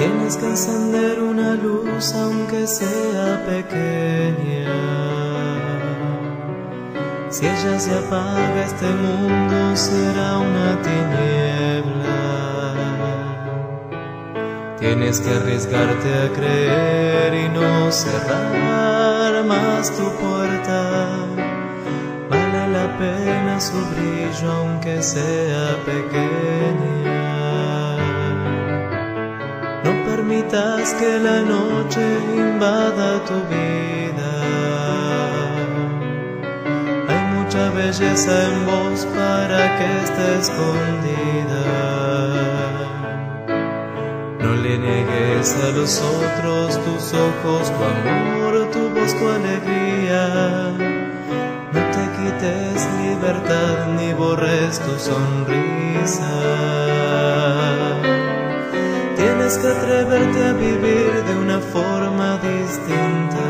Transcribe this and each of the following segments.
Tienes que encender una luz aunque sea pequeña. Si ella se apaga, este mundo será una tiniebla. Tienes que arriesgarte a creer y no cerrar más tu puerta. Vale la pena su brillo aunque sea pequeña. No permitas que la noche invada tu vida. Hay mucha belleza en vos para que esté escondida. No le niegues a los otros tus ojos, tu amor, tu voz, tu alegría. No te quites libertad ni borres tu sonrisa. Tienes que atreverte a vivir de una forma distinta.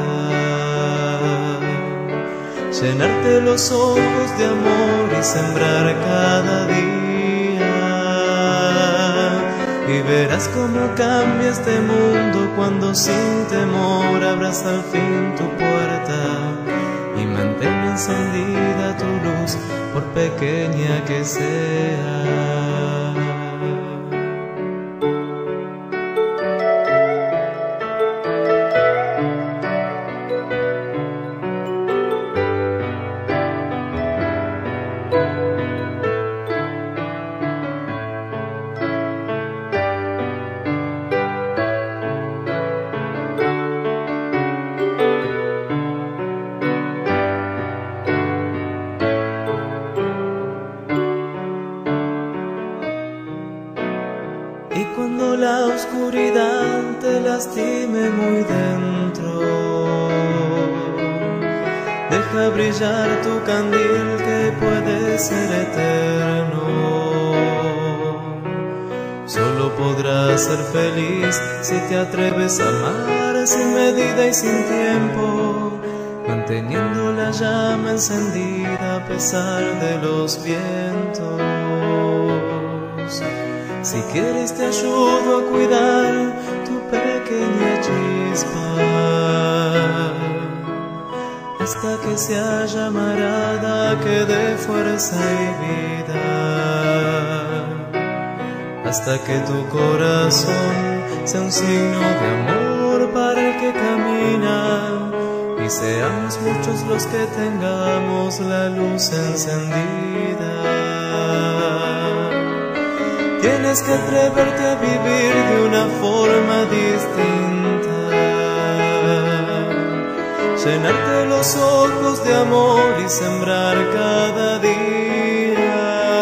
Llenarte los ojos de amor y sembrar cada día. Y verás cómo cambia este mundo cuando sin temor abras al fin tu puerta. Y mantén encendida tu luz, por pequeña que sea. Y cuando la oscuridad te lastime muy dentro, deja brillar tu candil que puede ser eterno. Solo podrás ser feliz si te atreves a amar sin medida y sin tiempo, manteniendo la llama encendida a pesar de los vientos. Si quieres te ayudo a cuidar tu pequeña chispa, hasta que sea llamarada que dé fuerza y vida, hasta que tu corazón sea un signo de amor para el que camina, y seamos muchos los que tengamos la luz encendida. Tienes que atreverte a vivir de una forma distinta, llenarte los ojos de amor y sembrar cada día.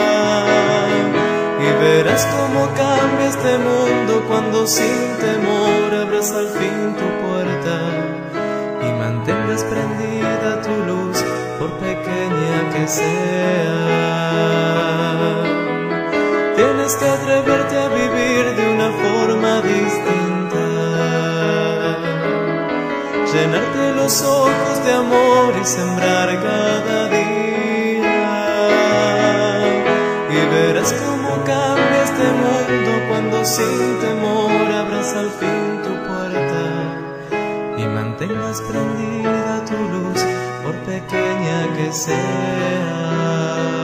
Y verás cómo cambia este mundo cuando sin temor abras al fin tu puerta y mantengas prendida tu luz, por pequeña que sea. Tienes que atreverte a vivir de una forma distinta, llenarte los ojos de amor y sembrar cada día. Y verás cómo cambia este mundo cuando sin temor abras al fin tu puerta y mantengas prendida tu luz, por pequeña que sea.